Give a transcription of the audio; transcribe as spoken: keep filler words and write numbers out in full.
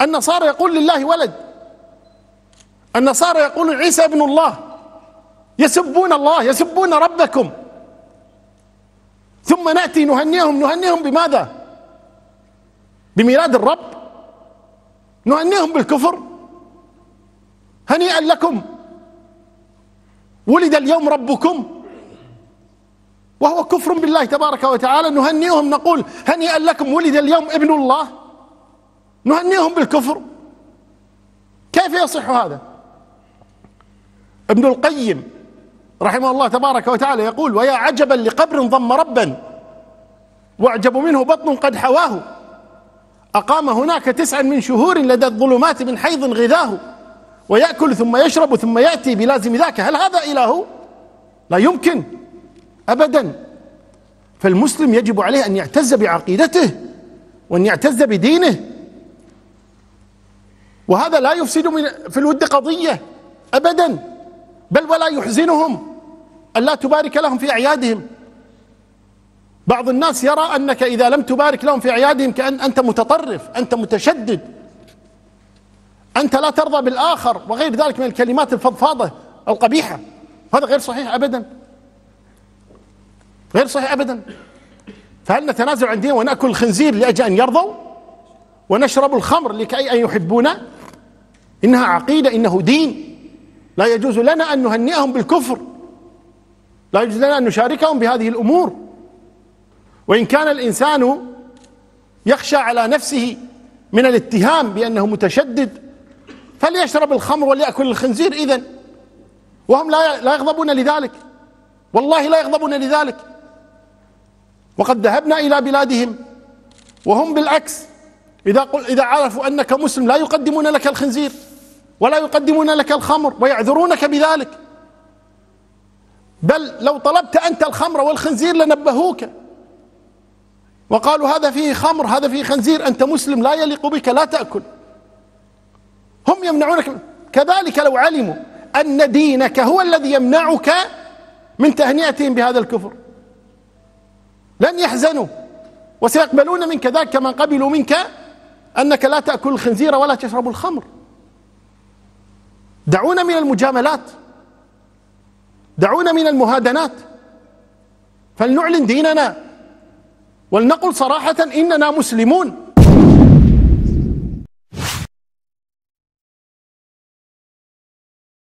النصارى يقول لله ولد، النصارى يقولون عيسى ابن الله، يسبون الله، يسبون ربكم، ثم نأتي نهنئهم. نهنئهم بماذا؟ بميلاد الرب؟ نهنئهم بالكفر؟ هنيئا لكم ولد اليوم ربكم، وهو كفر بالله تبارك وتعالى. نهنئهم نقول هنيئا لكم ولد اليوم ابن الله، نهنئهم بالكفر؟ كيف يصح هذا؟ ابن القيم رحمه الله تبارك وتعالى يقول: ويا عجبا لقبر ضم ربا واعجب منه بطن قد حواه، أقام هناك تسعا من شهور لدى الظلمات من حيض غذاه، ويأكل ثم يشرب ثم يأتي بلازم ذاك، هل هذا إله؟ لا يمكن أبدا. فالمسلم يجب عليه أن يعتز بعقيدته وأن يعتز بدينه، وهذا لا يفسد من في الود قضية أبدا، بل ولا يحزنهم أن لا تبارك لهم في أعيادهم. بعض الناس يرى أنك إذا لم تبارك لهم في أعيادهم كأن أنت متطرف، أنت متشدد، أنت لا ترضى بالآخر وغير ذلك من الكلمات الفضفاضة القبيحة. هذا غير صحيح أبدا، غير صحيح أبدا. فهل نتنازل عن دين ونأكل الخنزير لأجل أن يرضوا، ونشرب الخمر لكي أن يحبونا؟ إنها عقيدة، إنه دين، لا يجوز لنا أن نهنئهم بالكفر، لا يجوز لنا أن نشاركهم بهذه الأمور. وإن كان الإنسان يخشى على نفسه من الاتهام بأنه متشدد فليشرب الخمر وليأكل الخنزير إذن، وهم لا لا يغضبون لذلك، والله لا يغضبون لذلك. وقد ذهبنا إلى بلادهم وهم بالعكس إذا قل إذا عرفوا أنك مسلم لا يقدمون لك الخنزير ولا يقدمون لك الخمر ويعذرونك بذلك، بل لو طلبت أنت الخمر والخنزير لنبهوك وقالوا هذا فيه خمر، هذا فيه خنزير، أنت مسلم لا يليق بك، لا تأكل. هم يمنعونك. كذلك لو علموا أن دينك هو الذي يمنعك من تهنئتهم بهذا الكفر لن يحزنوا، وسيقبلون منك ذلك كما قبلوا منك أنك لا تأكل الخنزير ولا تشرب الخمر. دعونا من المجاملات، دعونا من المهادنات، فلنعلن ديننا ولنقل صراحة إننا مسلمون